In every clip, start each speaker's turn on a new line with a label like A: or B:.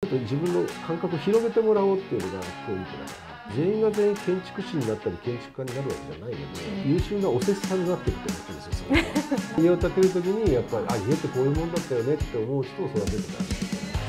A: 自分の感覚を広げてもらおうっていうのがポイントだから、全員が全員建築士になったり建築家になるわけじゃないので、優秀なお施主さんになってると思ってるんですよ。それは家を建てる時にやっぱり家ってこういうもんだったよねって思う人を育てるから。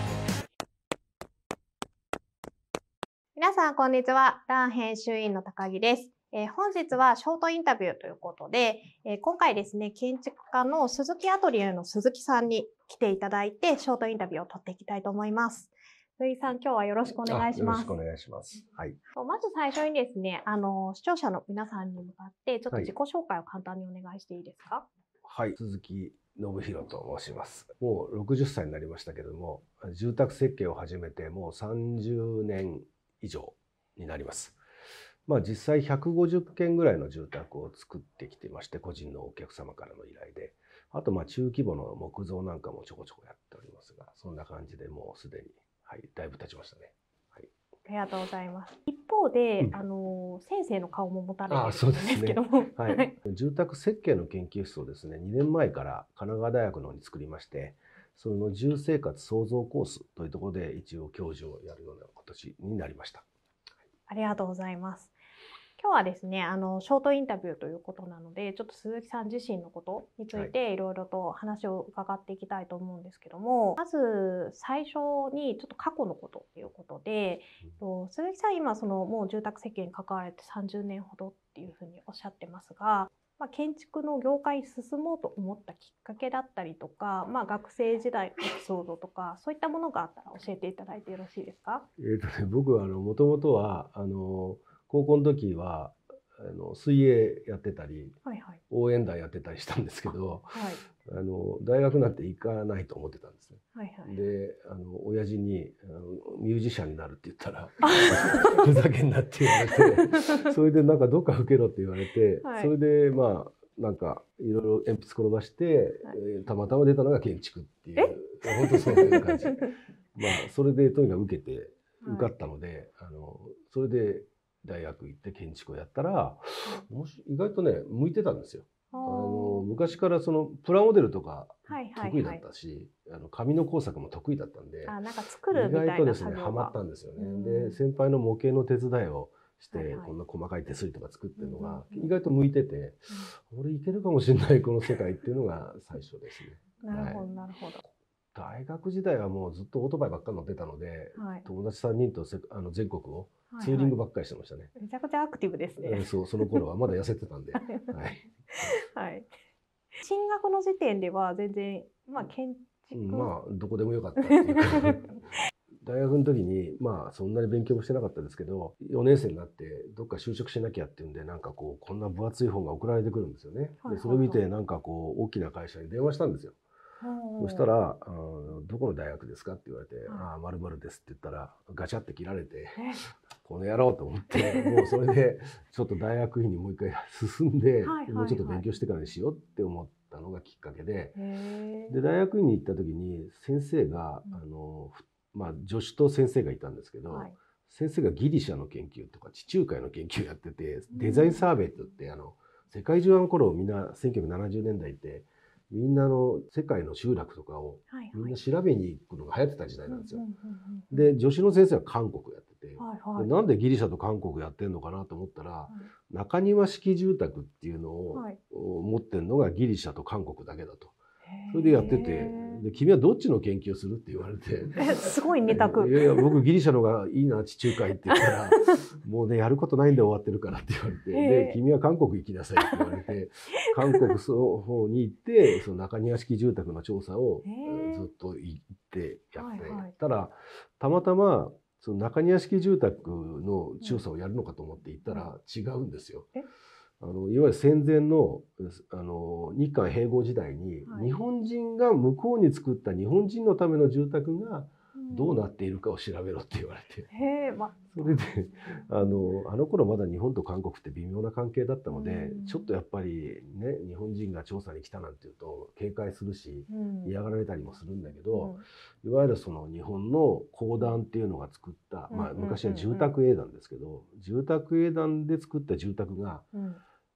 B: 皆さんこんにちは。ラン編集員の高木です。本日はショートインタビューということで、今回ですね、建築家の鈴木アトリエの鈴木さんに来ていただいて、ショートインタビューを取っていきたいと思います。鈴木さん、今日はよろしくお願いします。
A: よろしくお願いします。はい。
B: まず最初にですね、視聴者の皆さんに向かって、ちょっと自己紹介を簡単にお願いしていいですか？
A: はい、鈴木信弘と申します。もう60歳になりましたけれども、住宅設計を始めてもう30年以上になります。実際150軒ぐらいの住宅を作ってきていまして、個人のお客様からの依頼で、あと中規模の木造なんかもちょこちょこやっておりますが、そんな感じでもうすでに、はい、だいぶ経ちましたね。はい、
B: ありがとうございます。一方で、先生の顔も持たれているんですけども、
A: はい、住宅設計の研究室をですね、2年前から神奈川大学の方に作りまして、その住生活創造コースというところで一応教授をやるような形になりました。
B: ありがとうございます。今日はですね、ショートインタビューということなので、ちょっと鈴木さん自身のことについていろいろと話を伺っていきたいと思うんですけども、まず最初にちょっと過去のことっていうことで、鈴木さん今もう住宅設計に関われて30年ほどっていうふうにおっしゃってますが、建築の業界に進もうと思ったきっかけだったりとか、学生時代のエピソードとか、そういったものがあったら教えていただいてよろしいですか？
A: 僕はもともとは高校の時は水泳やってたり、応援団やってたりしたんですけど、大学なんて行かないと思ってたんですね。で親父にミュージシャンになるって言ったらふざけんなって言われて、それでなんかどっか受けろって言われて、それでなんかいろいろ鉛筆転ばして、たまたま出たのが建築っていう、本当そういう感じ。それでとにかく受けて受かったので、それで大学行って建築をやったら、意外とね向いてたんですよ。昔からプラモデルとか得意だったし、紙の工作も得意だったんで、意外とですねハマったんですよね。で先輩の模型の手伝いをして、こんな細かい手すりとか作ってるのが意外と向いてて、俺いけるかもしれないこの世界っていうのが最初ですね。
B: なるほどなるほど。
A: 大学時代はもうずっとオートバイばっかり乗ってたので、友達3人と全国をツーリングばっかりしてましたね。
B: めちゃくちゃアクティブですね。
A: その頃はまだ痩せてたんで。
B: 進学の時点では全然建築
A: どこでもよかったっていうか大学の時にそんなに勉強もしてなかったですけど、4年生になってどっか就職しなきゃっていうんで、なんかこんな分厚い本が送られてくるんですよね。でそれ見てなんか大きな会社に電話したんですよ。そしたらどこの大学ですかって言われて、〇〇ですって言ったらガチャって切られて、この野郎と思って、もうそれでちょっと大学院にもう一回進んで、もうちょっと勉強してからにしようって思ったのがきっかけで、で大学院に行った時に先生が助手と先生がいたんですけど、先生がギリシャの研究とか地中海の研究やってて、デザインサーベイって言って世界中の頃みんな1970年代ってみんな世界の集落とかをみんな調べに行くのが流行ってた時代なんですよ。で助手の先生は韓国やってて、なんでギリシャと韓国やってんのかなと思ったら、中庭式住宅っていうのを持ってるのがギリシャと韓国だけだと。それでやってて、で君はどっちの研究をするって言われて、
B: すごいネタく。
A: いやいや僕ギリシャのがいいな地中海って言ったらもうねやることないんで終わってるからって言われて、で君は韓国行きなさいって言われて韓国の方に行って、その中庭式住宅の調査をずっと行ってやってたら、たまたまその中庭式住宅の調査をやるのかと思って行ったら違うんですよ。いわゆる戦前の日韓併合時代に日本人が向こうに作った日本人のための住宅がどうなっているかを調べろって言われて、それであの頃まだ日本と韓国って微妙な関係だったので、ちょっとやっぱりね日本人が調査に来たなんていうと警戒するし嫌がられたりもするんだけど、いわゆるその日本の公団っていうのが作った、昔は住宅営団ですけど、住宅営団で作った住宅が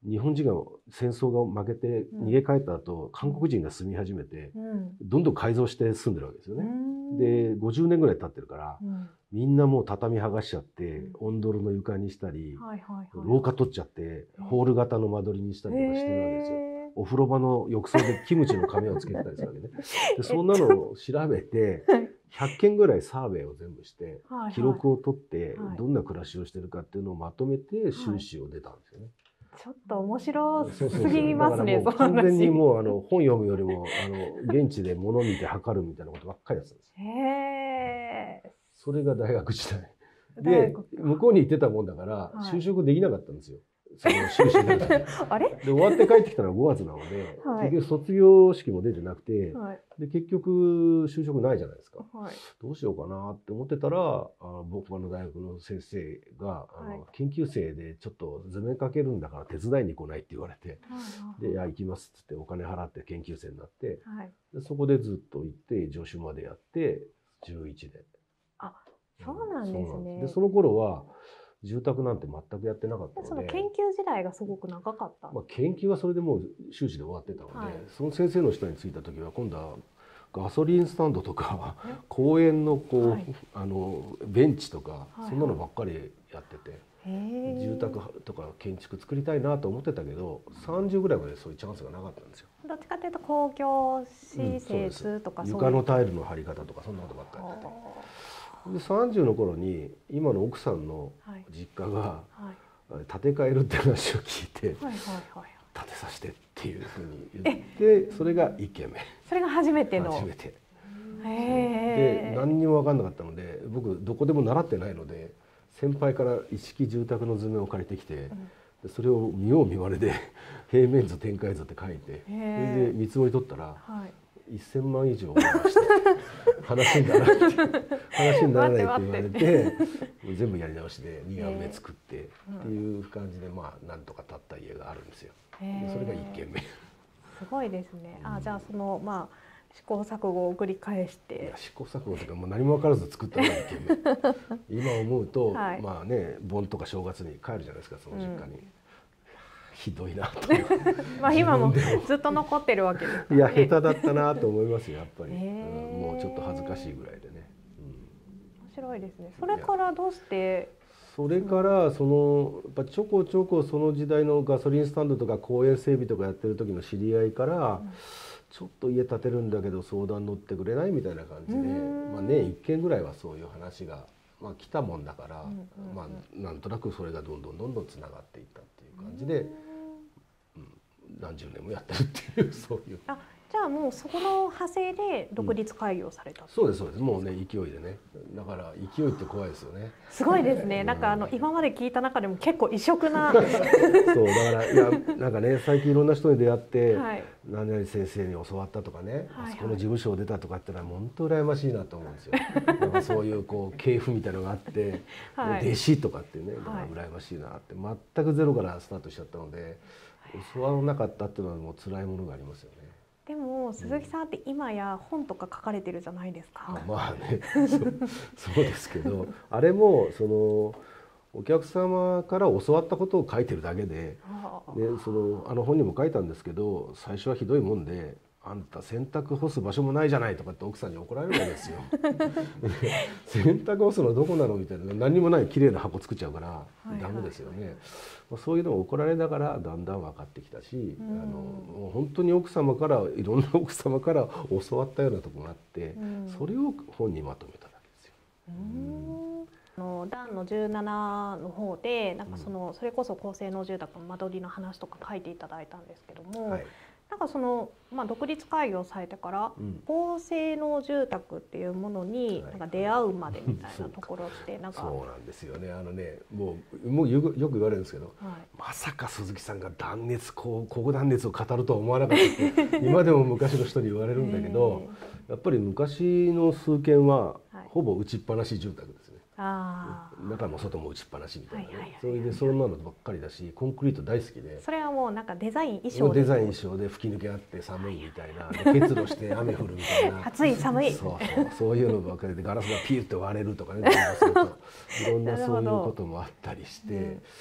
A: 日本人が戦争が負けて逃げ帰った後、韓国人が住み始めて、どんどん改造して住んでるわけですよね。で50年ぐらい経ってるから、みんなもう畳剥がしちゃってオンドルの床にしたり、廊下取っちゃってホール型の間取りにしたりとかしてるわけですよ。お風呂場の浴槽でキムチの紙をつけてたりするわけね。でそんなのを調べて100件ぐらいサーベイを全部して記録を取ってどんな暮らしをしてるかっていうのをまとめて収支を出たんですよね。
B: ちょっと面白すぎますね。
A: 完全にもう本読むよりも現地で物見て測るみたいなことばっかりやってたんです。それが大学時代で向こうに行ってたもんだから就職できなかったんですよ。その修士にあれで終わって帰ってきたのが5月なので、結局卒業式も出てなくて、で結局就職ないじゃないですか。どうしようかなって思ってたら、僕の大学の先生が研究生でちょっと図面描けるんだから手伝いに来ないって言われて、でいや行きますっつってお金払って研究生になって、でそこでずっと行って助手までやって11で。
B: あ、そうなんですね。
A: でその頃は住宅なんて全くやってなかったので、
B: その研究時代がすごく長かった。
A: 研究はそれでもう修士で終わってたので、その先生の下に着いた時は今度はガソリンスタンドとか公園のベンチとかそんなのばっかりやってて、住宅とか建築作りたいなと思ってたけど30ぐらいまでそういうチャンスがなかったんですよ。
B: どっちかというと公共施設とか、
A: 床のタイルの張り方とかそんなことばっかりやってて。で30の頃に今の奥さんの実家が建て替えるって話を聞いて建てさせてっていうふうに言って、それが1軒目。
B: それが初めての。
A: 初めて。で何にも分かんなかったので、僕どこでも習ってないので先輩から一式住宅の図面を借りてきて、それを見よう見まねで平面図展開図って書いて、それで見積もり取ったら1000万以上して話にならないって言われて全部やり直しで2段目作ってっていう感じでなんとか建った家があるんですよ。それが1軒目。
B: すごいですね。じゃあその試行錯誤を繰り返して。
A: 試行錯誤というかもう何も分からず作ったのが1軒目。今思うと盆とか正月に帰るじゃないですか、その実家に。ひどいなと
B: 今もずっと残ってるわけですからね。
A: いや下手だったなと思いますよ、やっぱり。もうちょっと恥ずかしいぐらいでね。
B: 面白いですね。それからどうして？
A: それからやっぱちょこちょこその時代のガソリンスタンドとか公園整備とかやってる時の知り合いからちょっと家建てるんだけど相談乗ってくれないみたいな感じで、年1軒ぐらいはそういう話が来たもんだから、なんとなくそれがどんどんつながっていったっていう感じで。何十年もやってるっていうそういう。
B: じゃあもうそこの派生で独立開業された。
A: そうですそうです。もうね勢いでね。だから勢いって怖いですよね。
B: すごいですね。なんか今まで聞いた中でも結構異色な。
A: そうだからいやなんかね最近いろんな人に出会って何々先生に教わったとかね、あそこの事務所を出たとかってのは本当羨ましいなと思うんですよ。なんかそういう系譜みたいなのがあって弟子とかってね、だから羨ましいなって全くゼロからスタートしちゃったので。教わらなかったっていうのはもう辛いものがありますよね。
B: でも鈴木さんって今や本とか書かれてるじゃないですか。
A: そうですけどあれもお客様から教わったことを書いてるだけで、本にも書いたんですけど最初はひどいもんで。あんた洗濯干す場所もないじゃないとかって奥さんに怒られるわけですよ。洗濯干すのどこなのみたいな、何にもない綺麗な箱作っちゃうからダメですよね。そういうのを怒られながらだんだん分かってきたし、もう本当にいろんな奥様から教わったようなところがあって、それを本にまとめただけですよ。
B: 段の17の方でなんかそれこそ高性能住宅の間取りの話とか書いていただいたんですけども。なんか独立開業されてから高性能住宅っていうものになんか出会うまでみたいなところってなんか
A: そうなんですよね。もうよく言われるんですけど、まさか鈴木さんが高断熱を語るとは思わなかったって今でも昔の人に言われるんだけど、やっぱり昔の数軒はほぼ打ちっぱなし住宅ですね。中も外も打ちっぱなしみたいなね。それでそんなのばっかりだし、コンクリート大好きで。
B: それはもうなんかデザイン衣
A: 装で吹き抜けあって寒いみたいな、結露して雨降るみたいな。
B: 暑い寒い。
A: そういうのばっかりでガラスがピュッと割れるとかね。いろんなそういうこともあったりして、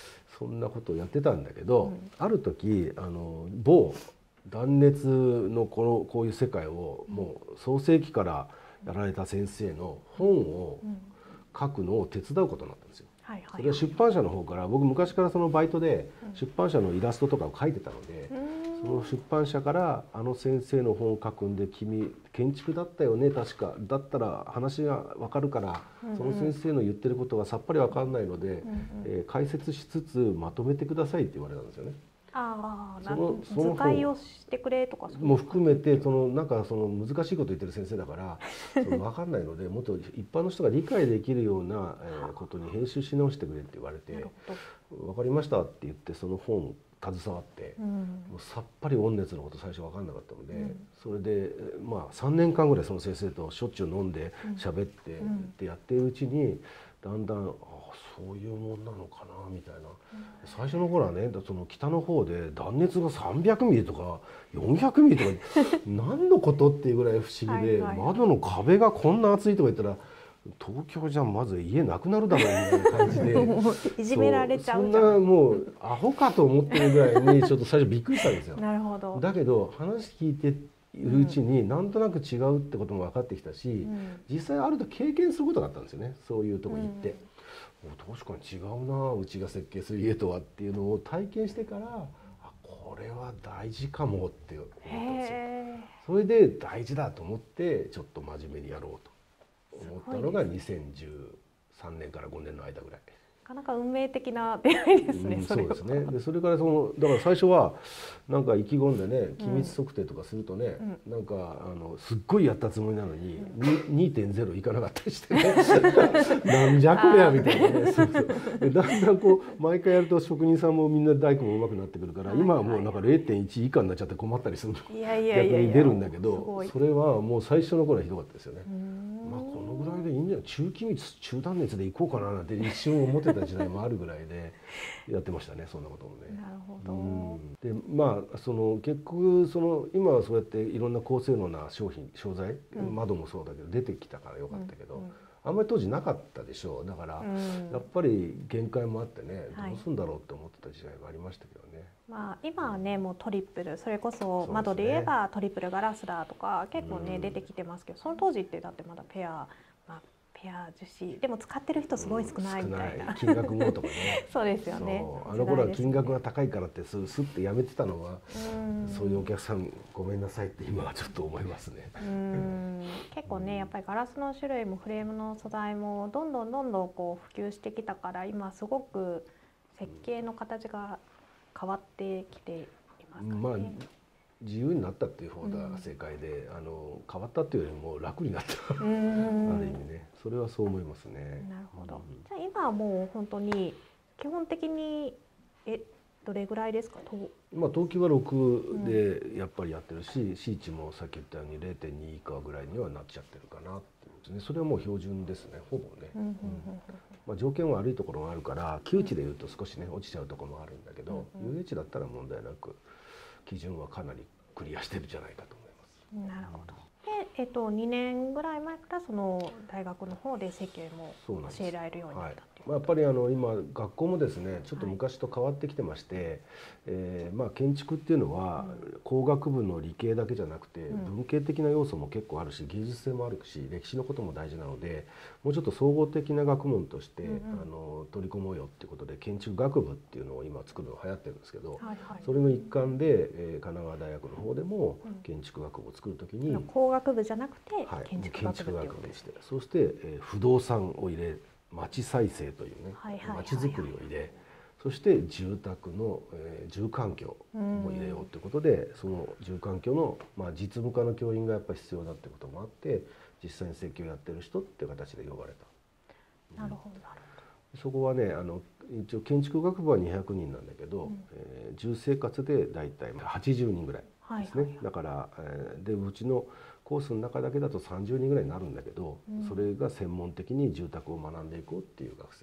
A: そんなことをやってたんだけど、ある時某断熱のこういう世界をもう創世期からやられた先生の本を書くのを手伝うことになったんですよ。それは出版社の方から、僕昔からそのバイトで出版社のイラストとかを描いてたので、その出版社から「あの先生の本を書くんで君建築だったよね確か、だったら話が分かるからその先生の言ってることがさっぱり分かんないので解説しつつまとめてください」って言われたんですよね。
B: ああ、図解をしてくれとか
A: も含めて、なんか難しいこと言ってる先生だから分かんないので、もっと一般の人が理解できるようなことに編集し直してくれって言われて「分かりました」って言ってその本携わって、もうさっぱり温熱のこと最初分かんなかったので、それでまあ3年間ぐらいその先生としょっちゅう飲んで喋ってってやっているうちにだんだんそういうもんなのかなみたいな。最初の頃はね、その北の方で断熱が300ミリとか400ミリとか何のことっていうぐらい不思議で、窓の壁がこんな厚いとか言ったら東京じゃまず家なくなるだろうみたいな感じで
B: いじめられちゃうじゃん。
A: そんなもうアホかと思ってるぐらいにちょっと最初びっくりしたんですよ。
B: なるほど。
A: だけど話聞いているうちになんとなく違うってことも分かってきたし、実際あると経験することがあったんですよね。そういうとこに行って、確かに違うなうちが設計する家とはっていうのを体験してから、これは大事かもって思ったんですよ。それで大事だと思ってちょっと真面目にやろうと思ったのが2013年から5年の間ぐらい。
B: なかなか運命的な出会いですね。
A: そうですね。でそれからだから最初はなんか意気込んでね、機密測定とかするとね、なんかすっごいやったつもりなのに 2.0 いかなかったりしてねなんじゃこりゃみたいなね。でだんだんこう毎回やると職人さんもみんな大工も上手くなってくるから、今はもうなんか 0.1 以下になっちゃって困ったりするの逆に出るんだけど、それはもう最初の頃はひどかったですよね。まあこのぐらいでいいんじゃない、中気密中断熱でいこうかななんて一瞬思ってた時代もあるぐらいでやってましたね、そんなこともね。
B: なるほど。
A: でまあ結局今はそうやっていろんな高性能な商材、窓もそうだけど出てきたからよかったけど、あんまり当時なかったでしょう。だからやっぱり限界もあってね、どうするんだろうって思ってた時代がありましたけどね。
B: まあ今はねもうトリプル、それこそ窓で言えばトリプルガラスだとか結構ね出てきてますけど、その当時ってだってまだペア樹脂でも使ってる人すごい少ないみたいな、
A: 金額もとかね
B: そうですよね。
A: あの頃は金額が高いからってスッてやめてたのは、そういうお客さんごめんなさいって今はちょっと思いますね。
B: 結構ねやっぱりガラスの種類もフレームの素材もどんどんこう普及してきたから、今すごく設計の形が変わってきていますかね。
A: 自由になったっていう方が正解で、変わったっていうよりも楽になったある意味ね、それはそう思いますね。
B: なるほど。じゃあ今はもう本当に基本的にどれぐらいですか？
A: 等級は6でやっぱりやってるし、C 値もさっき言ったように 0.2 以下ぐらいにはなっちゃってるかなっていうですね。それはもう標準ですね、ほぼね。条件は悪いところがあるから9値でいうと少しね落ちちゃうところもあるんだけど、UH 値だったら問題なく基準はかなりクリアしてるんじゃないかと思います。
B: なるほど。で、2年ぐらい前からその大学の方で設計も教えられるようになったっていう。
A: やっぱり今学校もですねちょっと昔と変わってきてまして、建築っていうのは工学部の理系だけじゃなくて文系的な要素も結構あるし、芸術性もあるし歴史のことも大事なので、もうちょっと総合的な学問として取り込もうよっていうことで建築学部っていうのを今作るのが流行ってるんですけど、それの一環で神奈川大学の方でも建築学部を作るときに
B: 工学部じゃなくて建築学部
A: にして、そして不動産を入れ、町再生というね町づくりを入れ、そして住宅の住環境も入れようということで、その住環境の実務家の教員がやっぱり必要だってこともあって、実際に設計をやってる人っていう形で呼ばれた。
B: なるほど。
A: そこはね一応建築学部は200人なんだけど、住生活でだいたい80人ぐらいですね。だからでうちのコースの中だけだと30人ぐらいになるんだけど、それが専門的に住宅を学んでいこうっていう学生さんになる。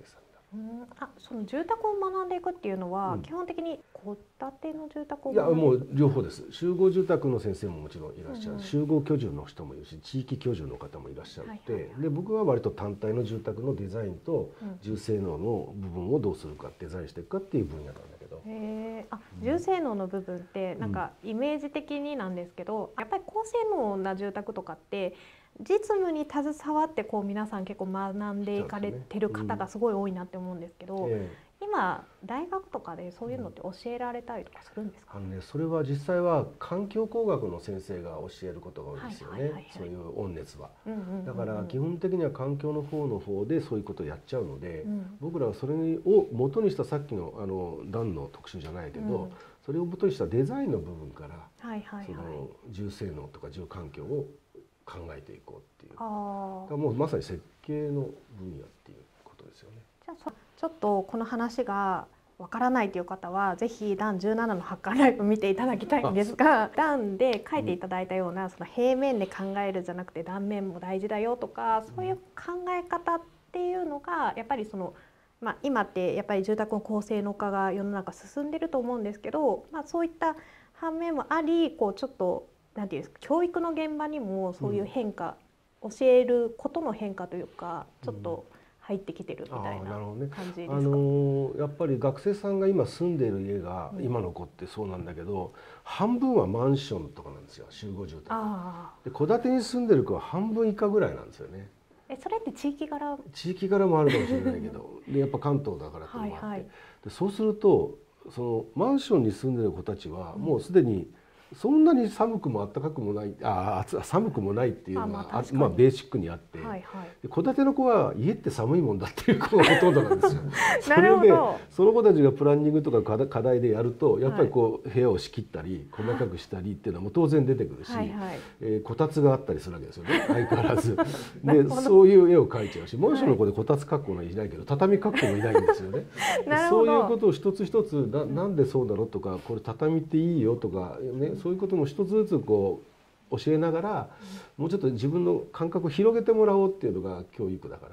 B: その住宅を学んでいくっていうのは、
A: うん
B: 基本的に戸建ての住宅を
A: いや
B: 学んでいく。
A: もう両方です。集合住宅の先生ももちろんいらっしゃる、
B: うんうん
A: 集合居住の人もいるし、地域居住の方もいらっしゃって、
B: はいはいはい
A: で僕は割と単体の住宅のデザインと
B: うん
A: 重性能の部分をどうするかデザインしていくかっていう分野なんだけど、
B: 重性能の部分ってなんかイメージ的になんですけど、やっぱり高性能な住宅とかって実務に携わってこう皆さん結構学んでいかれてる方がすごい多いなって思うんですけど、
A: え
B: 今大学とかでそういうのって教えられたりとかするんですか？
A: それは実際は環境工学の先生が教えることが多いですよね
B: はいはいはいはい。
A: そういう温熱は。
B: うんうんうんうん
A: だから基本的には環境の方でそういうことをやっちゃうので、
B: うん
A: 僕らはそれを元にしたさっきの段の特集じゃないけど、
B: うん
A: それを元にしたデザインの部分から
B: はいはいはい。
A: その住性能とか住環境を考えていこうっていう。だ
B: あ
A: からもうまさに設計の分野っていうことですよね。
B: じゃあちょっとこの話がわからないという方はぜひ段17の発刊ライブ見ていただきたいんですが、段で書いていただいたようなその平面で考えるじゃなくて断面も大事だよとか、そういう考え方っていうのがやっぱりその、今ってやっぱり住宅の高性能化が世の中進んでると思うんですけど、そういった反面もあり、こうちょっとなんていうんですか、教育の現場にもそういう変化、教えることの変化というかちょっと入ってきてるみたいな
A: なるほどね。
B: 感じですか？
A: やっぱり学生さんが今住んでいる家が、今の子ってそうなんだけど、半分はマンションとかなんですよ、集合住宅で。戸建てに住んでる子は半分以下ぐらいなんですよね。
B: それって地域柄？
A: 地域柄もあるかもしれないけどでやっぱ関東だからっていうのもあって、でそうするとそのマンションに住んでる子たちはもうすでにそんなに寒くも暖かくもない、寒くもないっていうのがベーシックにあって、戸建ての子は家って寒いもんだっていう子がほとんどなんですよ。それでその子たちがプランニングとか課題でやるとやっぱりこう部屋を仕切ったり細かくしたりっていうのはもう当然出てくるし、こたつがあったりするわけですよね、相変わらず。でそういう絵を描いちゃうし、マンションの子でこたつ格好のいないけど畳格好もいないんですよね。そういうことを一つ一つなんでそうだろうとか、これ畳っていいよとかね、そういうことも一つずつこう教えながら、もうちょっと自分の感覚を広げてもらおうっていうのが教育だから、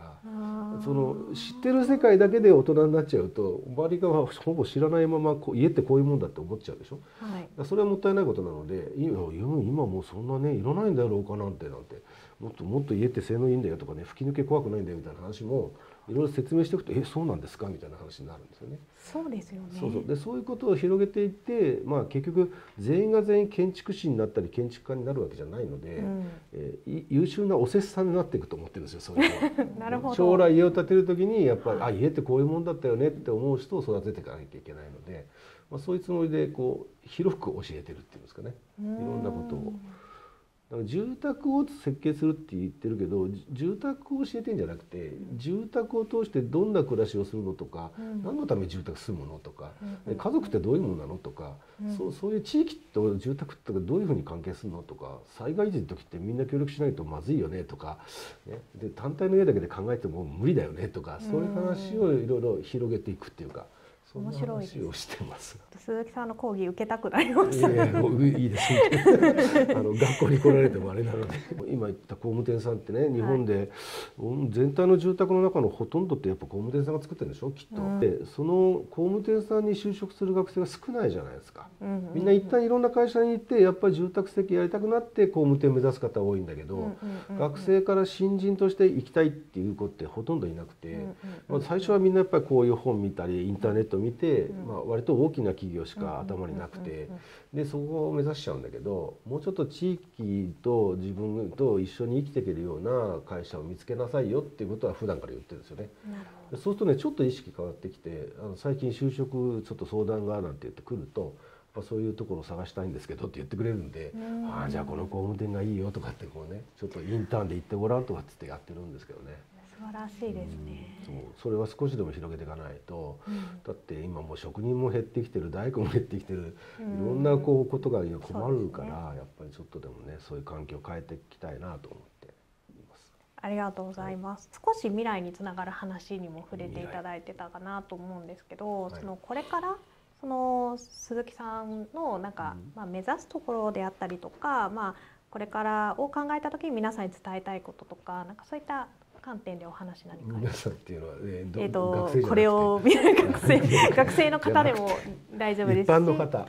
A: その知ってる世界だけで大人になっちゃうと周りがほぼ知らないまま家ってこういうもんだって思っちゃうでしょ。それはもったいないことなので、今もうそんなねいらないんだよ廊下なんてもっと家って性能いいんだよとかね、吹き抜け怖くないんだよみたいな話もいろいろ説明していくとそうなんですかみたいな話になるんですよね。
B: そうですよね。
A: そういうことを広げていって、結局全員が全員建築士になったり建築家になるわけじゃないので、優秀なお施主さんになっていくと思ってるんですよ、そういうのは。なるほど。将来家を建てる時にやっぱり、家ってこういうもんだったよねって思う人を育てていかなきゃいけないので、そういうつもりでこう広く教えてるっていうんですかね、いろんなことを。だから住宅を設計するって言ってるけど、住宅を教えてんじゃなくて、住宅を通してどんな暮らしをするのとか、何のために住宅住むのとか、家族ってどういうものなのとか、そういう地域と住宅ってどういうふうに関係するのとか、災害時の時ってみんな協力しないとまずいよねとか、で単体の家だけで考えても無理だよねとか、そういう話をいろいろ広げていくっていうか。面白いです。話をしてます。
B: 鈴木さんの講義受けたくなりました。
A: いいです。学校に来られてもあれなので、今言った工務店さんってね、日本で全体の住宅の中のほとんどってやっぱ工務店さんが作ってるんでしょ、きっと。で、その工務店さんに就職する学生が少ないじゃないですか。みんな一旦いろんな会社に行ってやっぱり住宅設計やりたくなって工務店目指す方多いんだけど、学生から新人として行きたいっていう子ってほとんどいなくて、最初はみんなやっぱりこういう本見たりインターネット見て、割と大きな企業しか頭になくて、でそこを目指しちゃうんだけど、もうちょっと地域と自分と一緒に生きていけるような会社を見つけなさいよっていうことは普段から言ってるんですよね。そうするとね、ちょっと意識変わってきて、最近就職ちょっと相談がなんて言ってくると、そういうところを探したいんですけどって言ってくれるんで、じゃあこの工務店がいいよとかってこうね、ちょっとインターンで行ってごらんとかってやってるんですけどね。
B: 素晴らしいですね。
A: それは少しでも広げていかないと、だって今もう職人も減ってきてる、大工も減ってきてる、いろんなことが困るから、やっぱりちょっとでもね、そういう環境を変えていきたいなと思っています。
B: ありがとうございます。少し未来につながる話にも触れていただいてたかなと思うんですけど、そのこれからその鈴木さんの目指すところであったりとか、これからを考えた時に皆さんに伝えたいこととか、そういった観点でお話何か
A: 皆さんっていうのは、
B: これを見る学生の方でも大丈夫ですし、
A: 一般の方、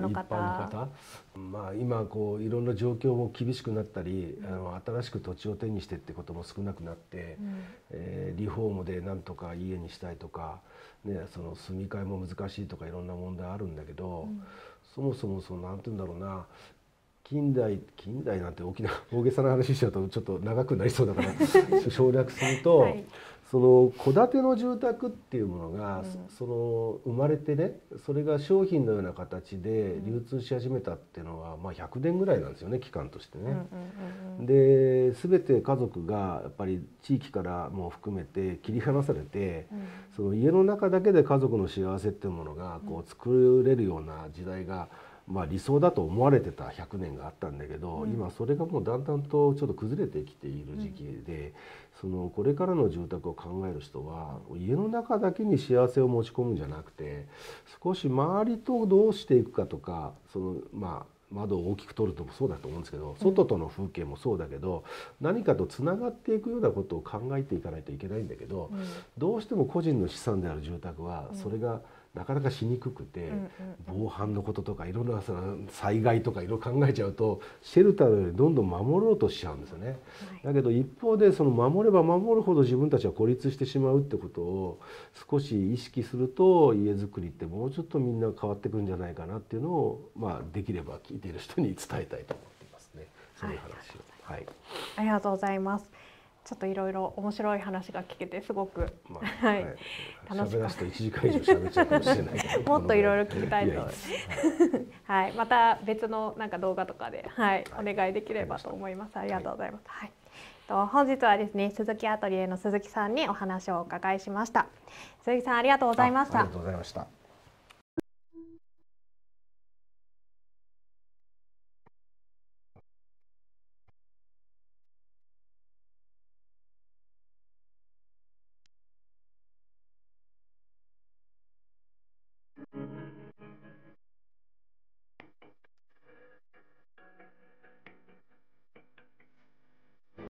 A: まあ今こういろんな状況も厳しくなったり、新しく土地を手にしてってことも少なくなって、リフォームでなんとか家にしたいとか、ね、その住み替えも難しいとかいろんな問題あるんだけど、そもそもなんて言うんだろうな。近代なんて大げさな話しちゃうとちょっと長くなりそうだから省略すると、はい、その戸建ての住宅っていうものが、その生まれてね、それが商品のような形で流通し始めたっていうのは、まあ100年ぐらいなんですよね、期間としてね。で全て家族がやっぱり地域からも含めて切り離されて、その家の中だけで家族の幸せっていうものがこう作れるような時代がまあ理想だと思われてた100年があったんだけど、今それがもうだんだんとちょっと崩れてきている時期で、これからの住宅を考える人は家の中だけに幸せを持ち込むんじゃなくて、少し周りとどうしていくかとか、まあ窓を大きく取るともそうだと思うんですけど、外との風景もそうだけど、何かとつながっていくようなことを考えていかないといけないんだけど、どうしても個人の資産である住宅はそれがなかなかしにくくて、防犯のこととかいろんな災害とかいろいろ考えちゃうとシェルターよりどんどん守ろうとしちゃうんですよね。だけど一方で守れば守るほど自分たちは孤立してしまうってことを少し意識すると、家づくりってもうちょっとみんな変わってくるんじゃないかなっていうのを、まあできれば聞いている人に伝えたいと思っていますね。そういう話を。はい。
B: ありがとうございます。ちょっといろいろ面白い話が聞けてすごく、はい、
A: 楽しかった。1時間以上喋っちゃうかもしれないけど
B: もっといろいろ聞きたいと思います。はい、また別のなんか動画とかで、はい、お願いできればと思います。ありがとうございます。はい。本日はですね、鈴木アトリエの鈴木さんにお話をお伺いしました。鈴木さん、ありがとうございました。
A: ありがとうございました。